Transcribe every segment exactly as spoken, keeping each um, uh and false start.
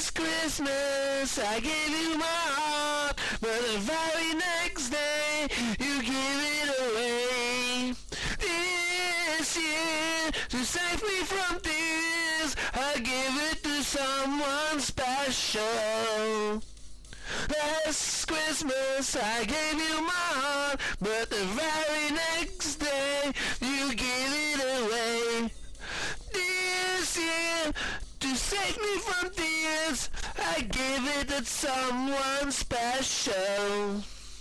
Last Christmas I gave you my heart, but the very next day you gave it away. This year, to save me from tears, I gave it to someone special. Last Christmas I gave you my heart, but the very next day you gave it away. This year, to save me from tears, I gave it to someone special.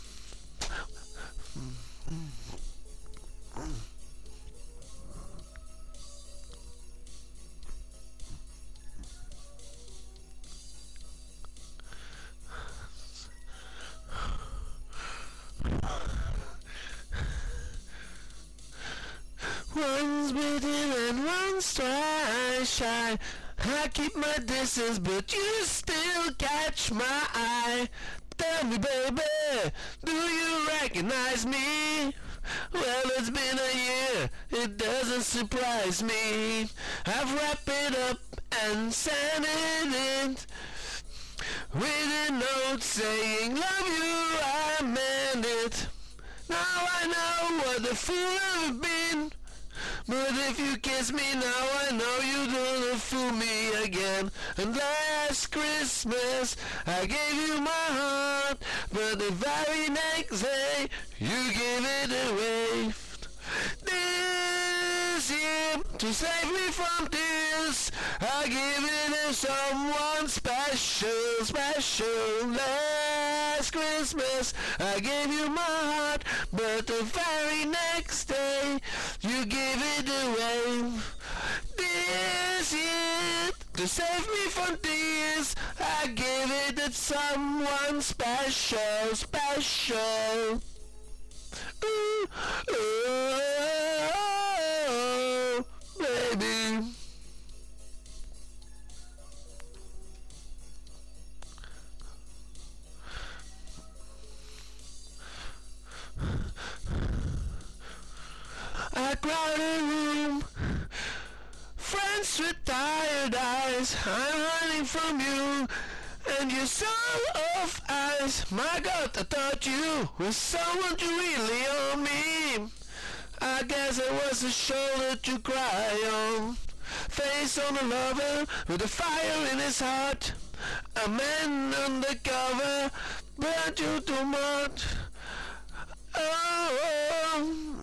One's beating and one's twice shy. I keep my distance, but you still catch my eye. Tell me, baby, do you recognize me? Well, it's been a year, it doesn't surprise me. I've wrapped it up and sent it in with a note saying, love you, I meant it. Now I know what the fool I've been. But if you kiss me now, I know you're gonna fool me again. And last Christmas I gave you my heart, but the very next day you gave it away. This year, to save me from tears, I gave it to someone special, special. Last Christmas I gave you my heart, but the very next day you gave it away. This year, to save me from tears, I gave it to someone special, special. Ooh, oh, baby. A crowded room, friends with tired eyes. I'm hiding from you and your soul of eyes. My God, I thought you was someone to really own me. I guess it was a shoulder to cry on, face on a lover with a fire in his heart. A man undercover, but you too much. Oh,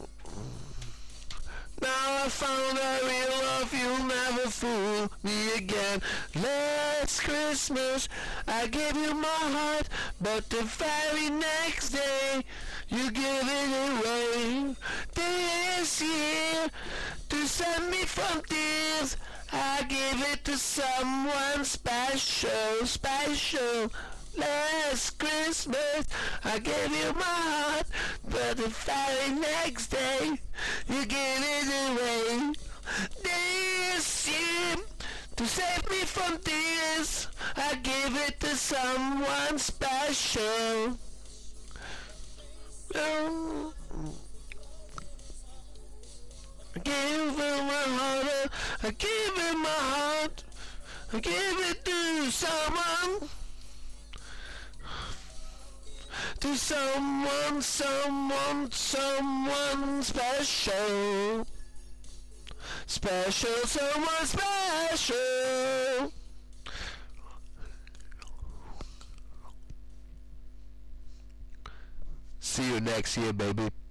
now I found a real love, you'll never fool me again. Last Christmas I gave you my heart, but the very next day you gave it away. This year, to save me from tears, I gave it to someone special, special. Last Christmas I gave you my heart, but the very next day you gave it away. This year, to save me from tears, I gave it to someone special. Oh, I gave it my heart, I gave it my heart, I gave it to someone. To someone, someone, someone special. Special, someone special. See you next year, baby.